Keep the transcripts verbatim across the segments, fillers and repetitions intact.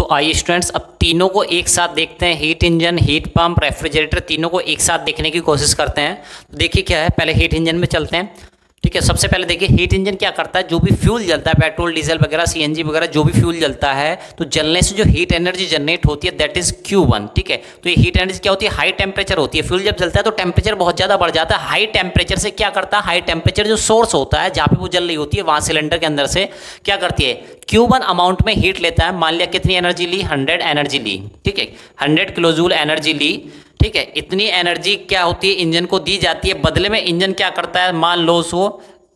तो आइए स्टूडेंट्स, अब तीनों को एक साथ देखते हैं। Heat engine, heat pump, refrigerator, तीनों को एक साथ देखने की कोशिश करते हैं। तो देखिए क्या है, पहले हीट इंजन में चलते हैं। ठीक है, सबसे पहले देखिए हीट इंजन क्या करता है। जो भी फ्यूल जलता है, पेट्रोल, डीजल वगैरह, सीएनजी वगैरह, जो भी फ्यूल जलता है, तो जलने से जो हीट एनर्जी जनरेट होती है दैट इज क्यू वन। ठीक है, तो ये हीट एनर्जी क्या होती है, हाई टेम्परेचर होती है। फ्यूल जब जलता है तो टेम्परेचर बहुत ज़्यादा बढ़ जाता है। हाई टेम्परेचर से क्या करता है, हाई टेम्परेचर जो सोर्स होता है जहाँ पे वो जल रही होती है, वहाँ सिलेंडर के अंदर से क्या करती है, क्यू वन अमाउंट में हीट लेता है। मान लिया कितनी एनर्जी ली, हंड्रेड एनर्जी ली। ठीक है, हंड्रेड किलो जूल एनर्जी ली। ठीक है, इतनी एनर्जी क्या होती है, इंजन को दी जाती है। बदले में इंजन क्या करता है, मान लो सो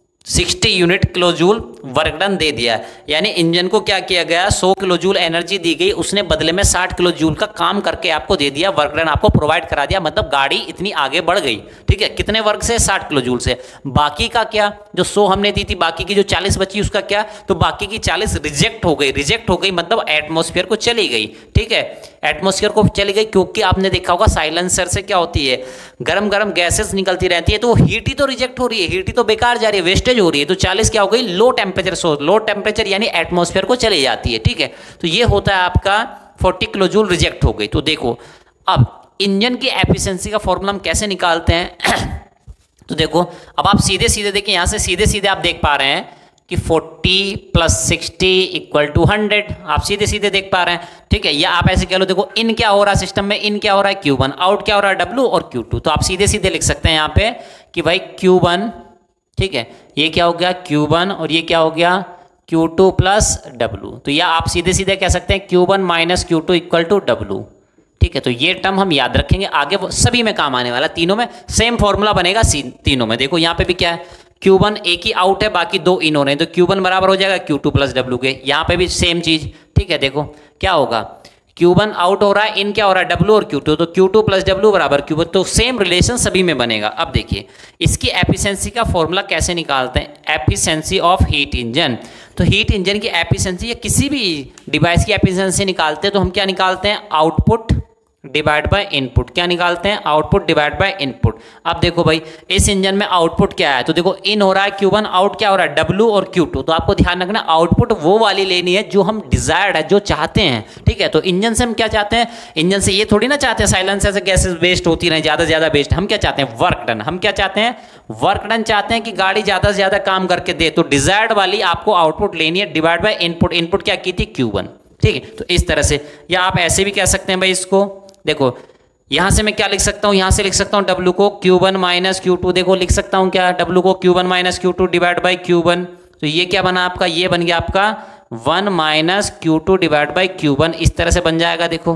साठ unit kilo joule work done दे दिया। यानी इंजन को क्या किया गया, सौ किलो जूल एनर्जी दी गई, उसने बदले में साठ किलो जूल का काम करके आपको दे दिया, वर्क डन आपको प्रोवाइड करा दिया। मतलब गाड़ी इतनी आगे बढ़ गई। ठीक है, कितने वर्क से, साठ किलो जूल से। बाकी का क्या, जो सौ हमने दी थी, बाकी की जो चालीस बची उसका क्या, तो बाकी की चालीस रिजेक्ट हो गई। रिजेक्ट हो गई मतलब एटमॉस्फेयर को चली गई। ठीक है, एटमॉस्फेयर को चली गई, क्योंकि आपने देखा होगा साइलेंसर से क्या होती है, गरम गरम गैसेस निकलती रहती है, तो हीट ही तो रिजेक्ट हो रही है, हीट ही तो बेकार जा रही है, वेस्टेज हो रही है। तो चालीस क्या हो गई, low temperature source, low temperature यानी एटमॉस्फेयर को चली जाती है। ठीक है, तो ये होता है आपका चालीस किलो जूल रिजेक्ट हो गई। तो देखो अब इंजन की एफिशिएंसी का फॉर्मूला हम कैसे निकालते हैं तो देखो अब आप सीधे सीधे देखिए, यहां से सीधे सीधे आप देख पा रहे हैं कि चालीस प्लस साठ इक्वल टू हंड्रेड। आप सीधे सीधे देख पा रहे हैं। ठीक है, या आप ऐसे कह लो, देखो इन क्या हो रहा है सिस्टम में, इन क्या हो रहा है क्यू वन, आउट क्या हो रहा है डब्ल्यू और क्यू टू। तो आप सीधे सीधे लिख सकते हैं यहाँ पे कि भाई क्यू वन, ठीक है, ये क्या हो गया क्यू वन और ये क्या हो गया क्यू टू प्लस डब्ल्यू। तो या आप सीधे सीधे कह सकते हैं Q one minus Q two equal to W. ठीक है, तो ये टर्म हम याद रखेंगे, आगे वो सभी में काम आने वाला, तीनों में सेम फॉर्मूला बनेगा तीनों में। देखो यहाँ पे भी क्या है, क्यू वन एक ही आउट है, बाकी दो इन हो रहे हैं, तो क्यू वन बराबर हो जाएगा क्यू टू प्लस डब्ल्यू के। यहाँ पे भी सेम चीज। ठीक है, देखो क्या होगा, क्यू वन आउट हो रहा है, इन क्या हो रहा है डब्ल्यू और क्यू टू, तो क्यू टू प्लस डब्ल्यू बराबर क्यू वन। तो सेम रिलेशन सभी में बनेगा। अब देखिए इसकी एफिशिएंसी का फॉर्मूला कैसे निकालते हैं, एफिशिएंसी ऑफ हीट इंजन। तो हीट इंजन की एफिशिएंसी या किसी भी डिवाइस की एफिशिएंसी निकालते हैं तो हम क्या निकालते हैं, आउटपुट डिवाइड बाय इनपुट। क्या निकालते हैं, आउटपुट डिवाइड बाय इनपुट। अब देखो भाई इस इंजन में आउटपुट क्या है, तो देखो इन हो रहा है क्यू वन, आउट क्या हो रहा है डब्ल्यू और क्यू टू। तो आपको ध्यान रखना आउटपुट वो वाली लेनी है जो हम डिजायर्ड है, जो चाहते हैं। ठीक है, तो इंजन से हम क्या चाहते हैं, इंजन से ये थोड़ी ना चाहते हैं साइलेंसर से गैसेस वेस्ट होती रहे, ज्यादा से ज्यादा वेस्ट। हम क्या चाहते हैं, वर्क डन। हम क्या चाहते हैं, वर्क डन चाहते हैं कि गाड़ी ज्यादा से ज्यादा काम करके दे। तो डिजायर्ड वाली आपको आउटपुट लेनी है डिवाइड बाय इनपुट। इनपुट क्या की थी, क्यू वन। ठीक है, तो इस तरह से, या आप ऐसे भी कह सकते हैं भाई इसको, देखो यहां से मैं क्या लिख सकता हूं, यहां से लिख सकता हूं डब्ल्यू को Q one minus Q two. देखो लिख सकता हूं क्या, डब्ल्यू को Q one minus Q two divide by Q one. तो ये क्या बना आपका, ये बन गया आपका one minus Q two divide by Q one. इस तरह से बन जाएगा देखो।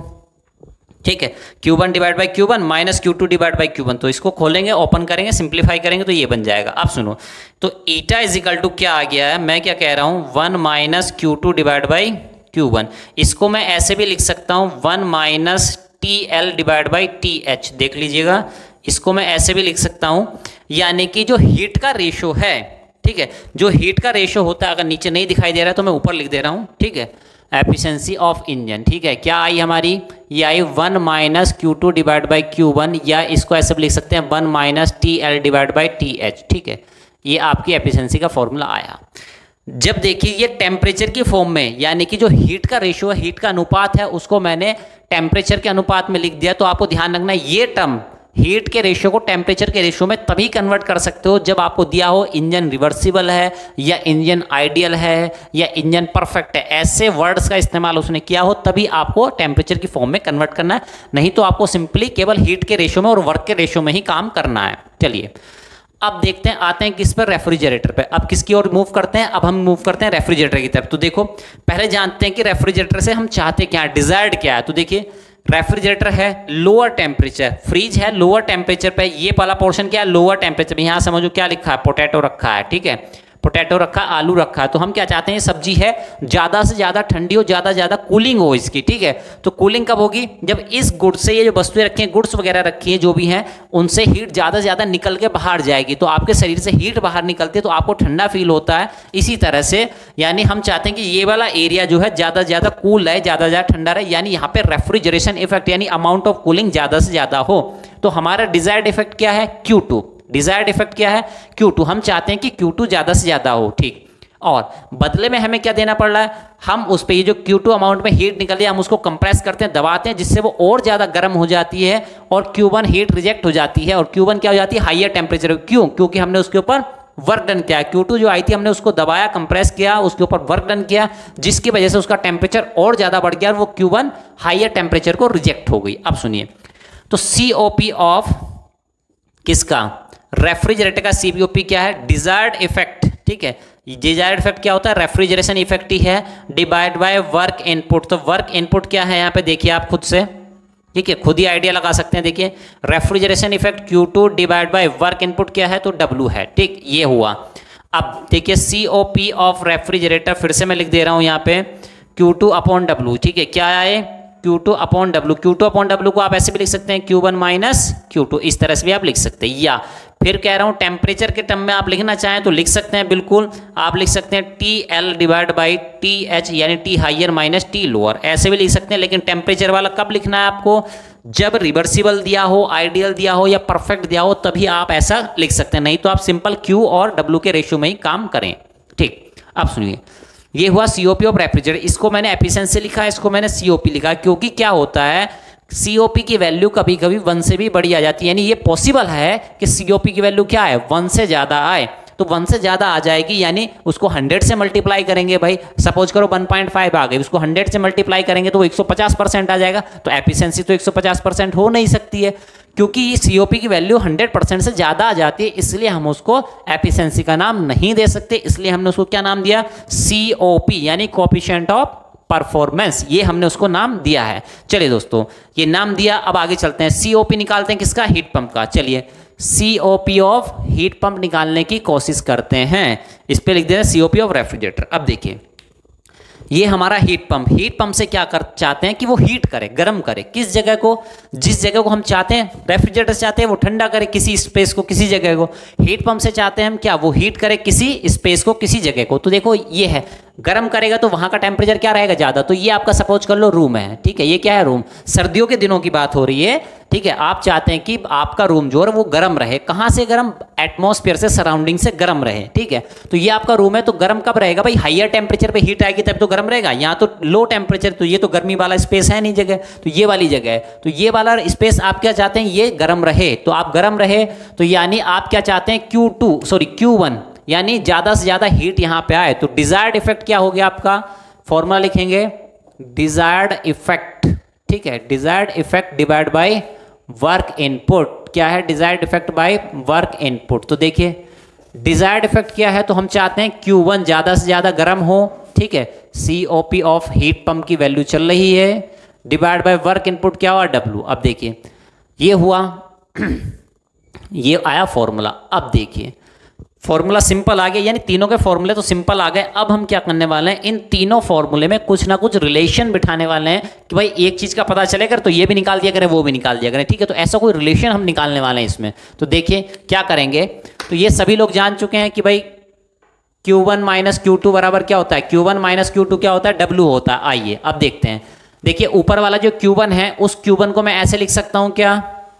ठीक है, Q one divide by Q one minus Q two divide by Q one. तो इसको खोलेंगे, ओपन करेंगे, सिंप्लीफाई करेंगे तो ये बन जाएगा। अब सुनो, तो ईटा इज इक्वल टू क्या आ गया है, मैं क्या कह रहा हूं, one minus Q two divide by Q one. इसको मैं ऐसे भी लिख सकता हूं, one minus T L divide by T H. देख लीजिएगा, इसको मैं ऐसे भी लिख सकता हूं, यानी कि जो हीट का रेशो है, ठीक है, जो हीट का रेशो होता है, अगर नीचे नहीं दिखाई दे रहा है तो मैं ऊपर लिख दे रहा हूं। ठीक है, एफिशिएंसी ऑफ इंजन। ठीक है, क्या आई हमारी, ये आई one minus Q two divide by Q one, या इसको ऐसे भी लिख सकते हैं one minus T L divide by T H. ठीक है, ये आपकी एफिशिएंसी का फॉर्मूला आया। जब देखिए ये टेम्परेचर की फॉर्म में, यानी कि जो हीट का रेशियो है, हीट का अनुपात है, उसको मैंने टेम्परेचर के अनुपात में लिख दिया। तो आपको ध्यान रखना ये टर्म हीट के रेशियो को टेम्परेचर के रेशियो में तभी कन्वर्ट कर सकते हो जब आपको दिया हो इंजन रिवर्सिबल है, या इंजन आइडियल है, या इंजन परफेक्ट है। ऐसे वर्ड्स का इस्तेमाल उसने किया हो, तभी आपको टेम्परेचर की फॉर्म में कन्वर्ट करना है। नहीं तो आपको सिंपली केवल हीट के रेशियो में और वर्क के रेशियो में ही काम करना है। चलिए अब देखते हैं, आते हैं किस पर, रेफ्रिजरेटर पे। अब किसकी ओर मूव करते हैं, अब हम मूव करते हैं रेफ्रिजरेटर की तरफ। तो देखो पहले जानते हैं कि रेफ्रिजरेटर से हम चाहते क्या है, डिजायर्ड क्या है। तो देखिए रेफ्रिजरेटर है लोअर टेम्परेचर, फ्रीज है लोअर टेम्परेचर पे, ये वाला पोर्शन क्या है, लोअर टेम्परेचर। यहाँ समझो क्या लिखा है, पोटैटो रखा है। ठीक है, पोटैटो रखा, आलू रखा है। तो हम क्या चाहते हैं, सब्जी है ज़्यादा से ज़्यादा ठंडी हो, ज़्यादा से ज़्यादा कूलिंग हो इसकी। ठीक है, तो कूलिंग कब होगी, जब इस गुड्स से, ये जो वस्तुएं रखी हैं, गुड्स वगैरह रखी हैं जो भी हैं, उनसे हीट ज़्यादा से ज़्यादा निकल के बाहर जाएगी। तो आपके शरीर से हीट बाहर निकलती है तो आपको ठंडा फील होता है। इसी तरह से यानी हम चाहते हैं कि ये वाला एरिया जो है ज़्यादा से ज़्यादा कूल है, ज़्यादा से ज़्यादा ठंडा रहे, यानी यहाँ पे रेफ्रिजरेशन इफेक्ट यानी अमाउंट ऑफ कूलिंग ज़्यादा से ज़्यादा हो। तो हमारा डिजायर्ड इफेक्ट क्या है, क्यू टू। डिजायर्ड इफेक्ट क्या है, क्यू टू। हम चाहते हैं कि क्यू टू ज़्यादा से ज़्यादा हो। ठीक, और बदले में हमें क्या देना पड़ रहा है, हम उस पे ये जो क्यू टू अमाउंट में हीट निकल रही है हम उसको कंप्रेस करते हैं, दबाते हैं, जिससे वो और ज़्यादा गर्म हो जाती है और क्यू वन हीट रिजेक्ट हो जाती है और क्यू वन क्या हो जाती है, हाइयर टेम्परेचर। क्यों? क्योंकि हमने उसके ऊपर वर्क डन किया। क्यू टू जो आई थी हमने उसको दबाया, कंप्रेस किया, उसके ऊपर वर्क डन किया, जिसकी वजह से उसका टेम्परेचर और ज़्यादा बढ़ गया और वो क्यू वन हाइयर टेम्परेचर को रिजेक्ट हो गई। अब सुनिए, तो सी ओ पी ऑफ किसका, रेफ्रिजरेटर का सी बी ओ पी क्या है, डिजायर्ड इफेक्ट। ठीक है, डिजायर्ड इफेक्ट क्या होता है, रेफ्रिजरेशन इफेक्ट ही है, डिवाइड बाय वर्क इनपुट। तो वर्क इनपुट क्या है यहाँ पे देखिए आप खुद से, ठीक है, खुद ही आइडिया लगा सकते हैं। देखिए refrigeration effect Q two divide by work input क्या है, तो W है। ठीक, ये हुआ। अब देखिए C O P of refrigerator, फिर से मैं लिख दे रहा हूँ यहाँ पे क्यू टू अपॉन डब्ल्यू। ठीक है, क्या आए, Q two upon W. Q two upon W को आप ऐसे भी लिख सकते हैं Q one minus Q two, इस तरह से भी आप लिख सकते हैं। या फिर कह रहा हूँ टेम्परेचर के टर्म में आप लिखना चाहें तो लिख सकते हैं, बिल्कुल आप लिख सकते हैं T L divide by T H, यानी T higher minus T lower, ऐसे भी लिख सकते हैं। लेकिन टेम्परेचर वाला कब लिखना है आपको, जब रिवर्सिबल दिया हो, आइडियल दिया हो या परफेक्ट दिया हो, तभी आप ऐसा लिख सकते हैं, नहीं तो आप सिंपल क्यू और डब्ल्यू के रेशियो में ही काम करें। ठीक, अब सुनिए, ये हुआ सीओपी ऑफ रेफ्रिजरेटर। इसको मैंने एफिशिएंसी लिखा है, इसको मैंने सीओपी लिखा है, क्योंकि क्या होता है सीओपी की वैल्यू कभी कभी वन से भी बड़ी आ जाती है, यानी ये पॉसिबल है कि सीओपी की वैल्यू क्या है, वन से ज़्यादा आए। तो वन से ज़्यादा आ जाएगी, यानी उसको हंड्रेड से मल्टीप्लाई करेंगे। भाई सपोज करो वन पॉइंट फाइव आ गई, उसको हंड्रेड से मल्टीप्लाई करेंगे तो वो एक सौ पचास परसेंट आ जाएगा। तो एफिशिएंसी तो एक सौ पचास परसेंट हो नहीं सकती है, क्योंकि सीओपी की वैल्यू हंड्रेड परसेंट से ज़्यादा आ जाती है, इसलिए हम उसको एफिशिएंसी का नाम नहीं दे सकते। इसलिए हमने उसको क्या नाम दिया, सीओपी, यानी कोएफिशिएंट ऑफ परफॉर्मेंस, ये हमने उसको नाम दिया है। चलिए दोस्तों, ये नाम दिया, अब आगे चलते हैं। सीओपी निकालते हैं किसका, हीट पंप का। चलिए सीओपी ऑफ हीट पंप निकालने की कोशिश करते हैं। इस पे लिख देते हैं सीओपी ऑफ रेफ्रिजरेटर। अब देखिए, ये हमारा हीट पंप, हीट पंप से क्या कर चाहते हैं कि वो हीट करे, गर्म करे। किस जगह को, जिस जगह को हम चाहते हैं, रेफ्रिजरेटर से चाहते हैं वो ठंडा करे किसी स्पेस को, किसी जगह को। हीट पंप से चाहते हैं हम क्या, वो हीट करे किसी स्पेस को, किसी जगह को। तो देखो ये है, गर्म करेगा तो वहां का टेम्परेचर क्या रहेगा, ज्यादा। तो ये आपका सपोज कर लो रूम है, ठीक है, ये क्या है, रूम। सर्दियों के दिनों की बात हो रही है, ठीक है। आप चाहते हैं कि आपका रूम जो है वो गर्म रहे, कहां से गर्म, एटमॉस्फेयर से, सराउंडिंग से गर्म रहे, ठीक है। तो ये आपका रूम है, तो गर्म कब रहेगा भाई, हाइयर टेम्परेचर पे हीट आएगी तब तो गर्म रहेगा। यहाँ तो लो टेम्परेचर, तो ये तो गर्मी वाला स्पेस है नहीं जगह, तो ये वाली जगह है। तो ये वाला स्पेस आप क्या चाहते हैं, ये गर्म रहे। तो आप गर्म रहे तो यानी आप क्या चाहते हैं, Q two sorry Q one, यानी ज्यादा से ज्यादा हीट यहां पे आए। तो डिजायर्ड इफेक्ट क्या हो गया आपका, फॉर्मूला लिखेंगे डिजायर्ड इफेक्ट, ठीक है। Desired effect divide by work input, क्या है, desired effect by work input. तो देखिए डिजायर्ड इफेक्ट क्या है, तो हम चाहते हैं क्यू वन ज्यादा से ज्यादा गर्म हो, ठीक है। सीओपी ऑफ हीट पंप की वैल्यू चल रही है, डिवाइड बाय वर्क इनपुट क्या हुआ, डब्ल्यू। अब देखिए ये हुआ ये आया फॉर्मूला। अब देखिए फॉर्मूला सिंपल आ गया, यानी तीनों के फॉर्मूले तो सिंपल आ गए। अब हम क्या करने वाले हैं, इन तीनों फॉर्मूले में कुछ ना कुछ रिलेशन बिठाने वाले हैं कि भाई एक चीज का पता चले कर तो ये भी निकाल दिया करें, वो भी निकाल दिया करें, ठीक है। तो ऐसा कोई रिलेशन हम निकालने वाले हैं इसमें। तो देखिए क्या करेंगे, तो ये सभी लोग जान चुके हैं कि भाई Q one minus Q two बराबर क्या होता है, Q one minus Q two क्या होता है, डब्ल्यू होता है। आइए अब देखते हैं। देखिए ऊपर वाला जो क्यू वन है, उस क्यू वन को मैं ऐसे लिख सकता हूं क्या,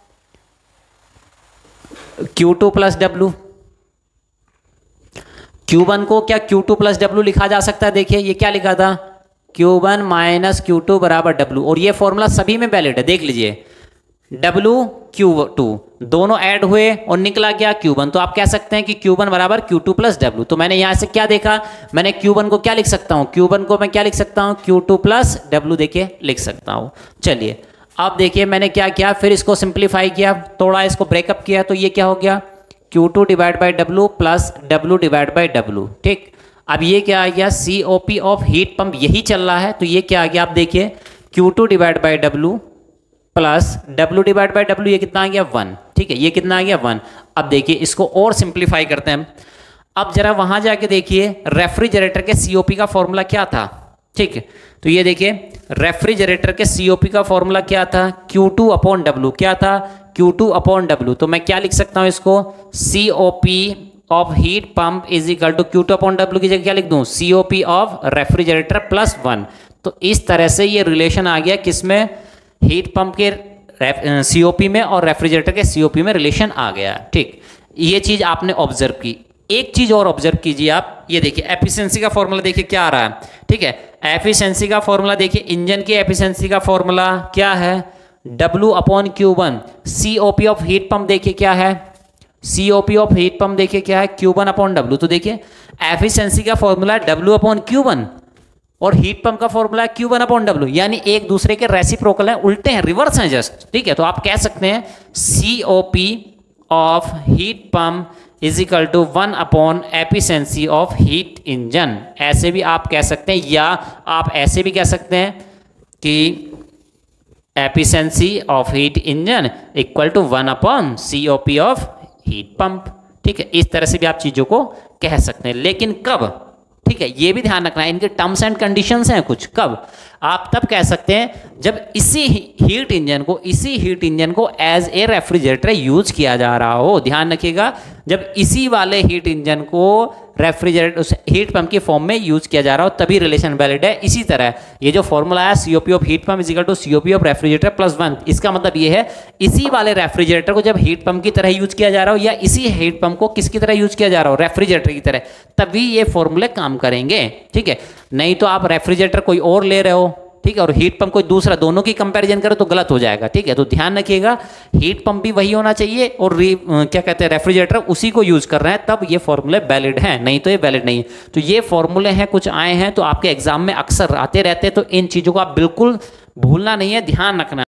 Q two plus W. Q one को क्या क्यू टू प्लस डब्ल्यू लिखा जा सकता है। देखिए ये क्या लिखा था, Q one minus Q two बराबर डब्ल्यू, और ये फॉर्मूला सभी में वैलिड है। देख लीजिए W क्यू टू दोनों ऐड हुए और निकला क्या क्यू वन। तो आप कह सकते हैं कि क्यू वन बराबर क्यू टू प्लस डब्ल्यू। तो मैंने यहां से क्या देखा, मैंने क्यू वन को क्या लिख सकता हूं, क्यू वन को मैं क्या लिख सकता हूं, क्यू टू प्लस डब्ल्यू देखिए लिख सकता हूं। चलिए अब देखिए मैंने क्या किया, फिर इसको सिंप्लीफाई किया, थोड़ा इसको ब्रेकअप किया, तो ये क्या हो गया, Q two divide by W plus W divide by W, ठीक। अब ये क्या आ गया, सीओपी ऑफ हीट पंप यही चल रहा है, तो ये क्या आ गया, आप देखिए Q two divide by W plus W divide by W, ये कितना आ गया वन, ठीक है। ये कितना आ गया वन। अब देखिए इसको और सिंप्लीफाई करते हैं। अब जरा वहां जाके देखिए रेफ्रिजरेटर के सीओपी का फॉर्मूला क्या था, ठीक है। तो ये देखिए रेफ्रिजरेटर के सीओपी का फॉर्मूला क्या था, क्यू टू अपॉन डब्ल्यू, क्या था, क्यू टू अपॉन डब्ल्यू। तो मैं क्या लिख सकता हूं इसको, COP of heat pump is equal to Q two upon W की जगह क्या लिख दूं, COP of refrigerator plus one. तो इस तरह से ये रिलेशन आ गया किसमें, हीट पंप के सीओपी में और रेफ्रिजरेटर के सीओपी में रिलेशन आ गया, ठीक। ये चीज आपने ऑब्जर्व की। एक चीज और ऑब्जर्व कीजिए आप, ये देखिए एफिशिएंसी का फॉर्मूला देखिए क्या आ रहा है, ठीक है। एफिशिएंसी का फॉर्मूला देखिए, इंजन की एफिशिएंसी का फॉर्मूला क्या है, W upon Q one. COP of heat pump देखिए क्या है, सीओपी ऑफ हीट पंप देखिए क्या है, क्यू वन अपॉन डब्ल्यू। तो देखिए एफिशिएंसी का formula W upon Q one और हीट पंप का formula Q one upon W, यानी एक दूसरे के रेसिप्रोकल हैं, उल्टे हैं, रिवर्स हैं जस्ट, ठीक है। तो आप कह सकते हैं COP of heat pump is equal to one upon efficiency of heat engine, ऐसे भी आप कह सकते हैं, या आप ऐसे भी कह सकते हैं कि efficiency of heat engine equal to one upon COP of heat pump, ठीक है। इस तरह से भी आप चीजों को कह सकते हैं, लेकिन कब, ठीक है, ये भी ध्यान रखना है, इनके टर्म्स एंड कंडीशंस हैं कुछ। कब आप तब कह सकते हैं जब इसी हीट इंजन को इसी हीट इंजन को एज ए रेफ्रिजरेटर यूज किया जा रहा हो। ध्यान रखिएगा, जब इसी वाले हीट इंजन को रेफ्रिजरेटर उस हीट पंप के फॉर्म में यूज किया जा रहा हो तभी रिलेशन वैलिड है। इसी तरह ये जो फॉर्मूला है COP of heat pump is equal to COP of refrigerator plus one, इसका मतलब ये है इसी वाले रेफ्रिजरेटर को जब हीट पंप की तरह यूज किया जा रहा हो या इसी हीट पंप को किसकी तरह यूज किया जा रहा हो, रेफ्रिजरेटर की तरह, तभी ये फॉर्मूले काम करेंगे, ठीक है। नहीं तो आप रेफ्रिजरेटर कोई और ले रहे हो, ठीक है, और हीट पंप कोई दूसरा, दोनों की कंपैरिजन करो तो गलत हो जाएगा, ठीक है। तो ध्यान रखिएगा हीट पंप भी वही होना चाहिए और री, क्या कहते हैं रेफ्रिजरेटर उसी को यूज कर रहे हैं, तब ये फॉर्मूले वैलिड हैं, नहीं तो ये वैलिड नहीं है। तो ये फॉर्मूले हैं, कुछ आए हैं तो आपके एग्जाम में अक्सर आते रहते हैं, तो इन चीजों को आप बिल्कुल भूलना नहीं है, ध्यान रखना।